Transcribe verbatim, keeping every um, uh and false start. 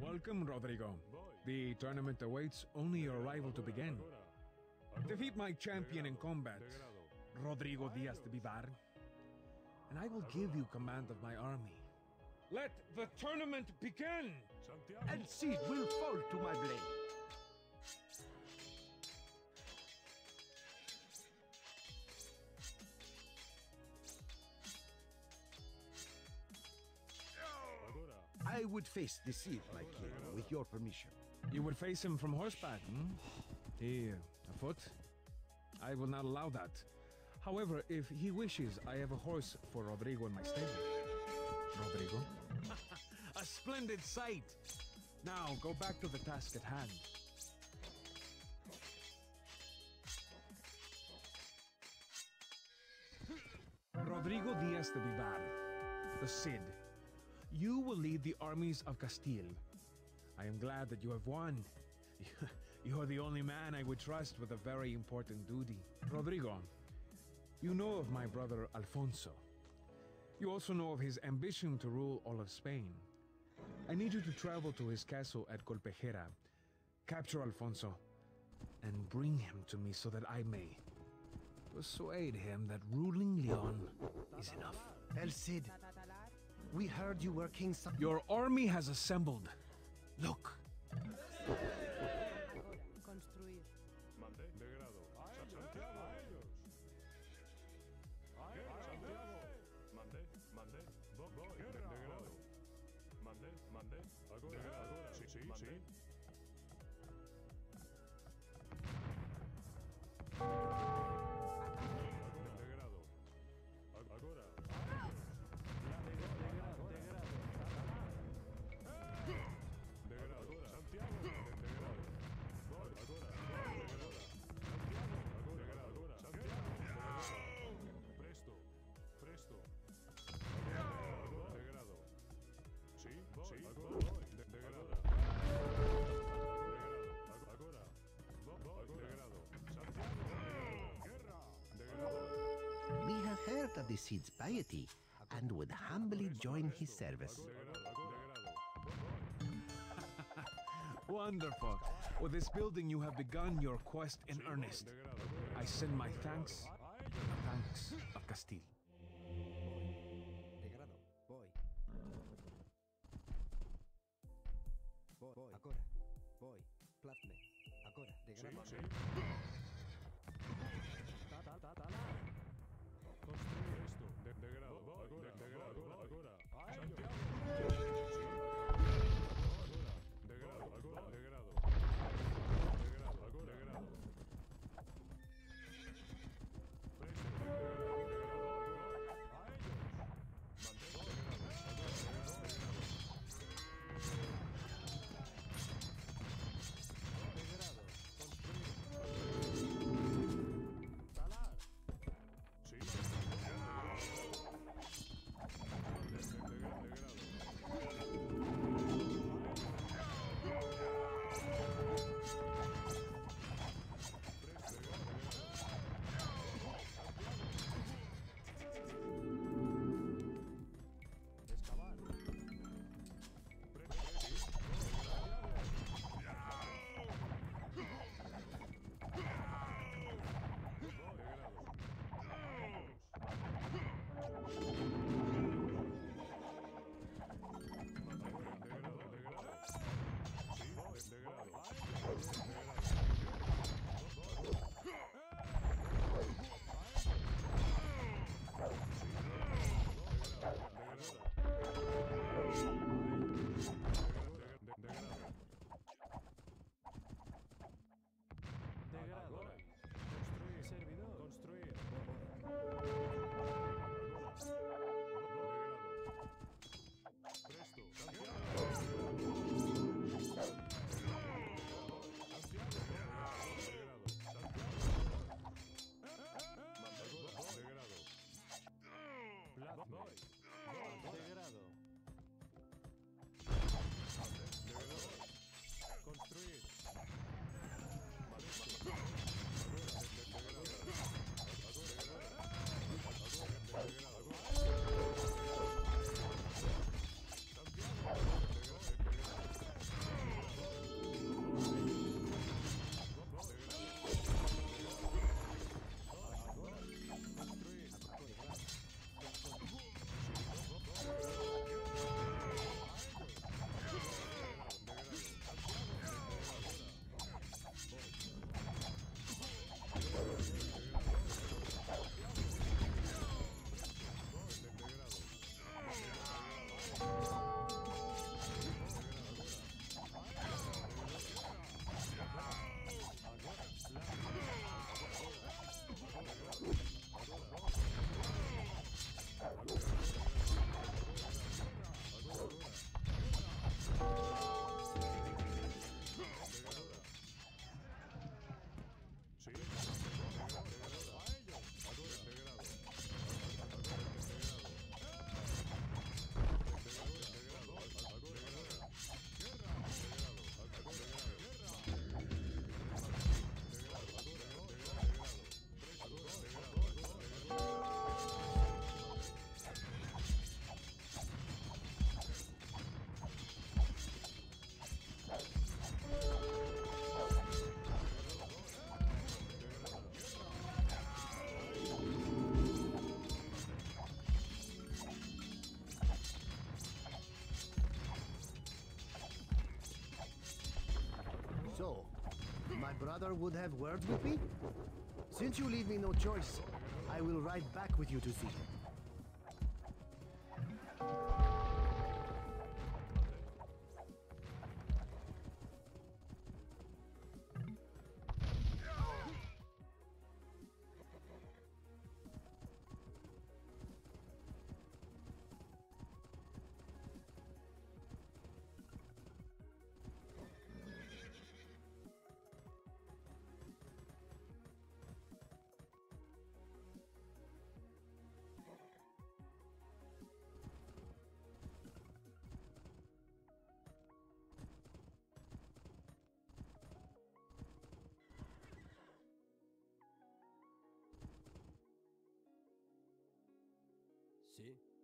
Welcome, Rodrigo. The tournament awaits only your arrival to begin. Defeat my champion in combat, Rodrigo Diaz de Vivar, and I will give you command of my army. Let the tournament begin! El Cid will fall to my blade. I would face the Cid, my king, with your permission. You would face him from horseback, hmm? He, afoot? I will not allow that. However, if he wishes, I have a horse for Rodrigo in my stable. Rodrigo? A splendid sight! Now, go back to the task at hand. Rodrigo Diaz de Vivar, the Cid. You will lead the armies of Castile. I am glad that you have won. You are the only man I would trust with a very important duty. Rodrigo, you know of my brother Alfonso. You also know of his ambition to rule all of Spain. I need you to travel to his castle at Colpejera, capture Alfonso, and bring him to me so that I may persuade him that ruling Leon is enough. El Cid, we heard you were King Sa- Your army has assembled. Look. Construir. Mande. De grado. Santiago. A ellos. Santiago. Mande. Mande. Voy. De grado. Mande. Mande. Agora. Agora. Sí, sí, sí. De grado. Agora. De grado. Santiago. De grado. Voy. Agora. Santiago. De grado. Agora. Santiago. Presto. Presto. De grado. Sí, sí. Agora. De, de grado. Agora. Voy. De grado. Santiago. Guerra. De grado. We have heard of the Cid's piety and would humbly join his service. De grado. De grado. Wonderful. With this building, you have begun your quest in earnest. De grado. I send my thanks, the thanks of Castile. De grado, voy. Voy, voy. Agora, voy. Plazme. Agora, de Sí, grado. sí. Ta, ta, ta, ta, Construye esto. De, de grado. Agora. De grado. Agora. Santiago. Sí. Agora. De grado. Agora. De grado. De grado. Agora. De grado. Presto. De grado. De grado. Agora. A ellos. Mantén. De grado. Agora. De grado. De grado. Construir. Talar. Sí. My brother would have words with me? Since you leave me no choice, I will ride back with you to see him. Sí.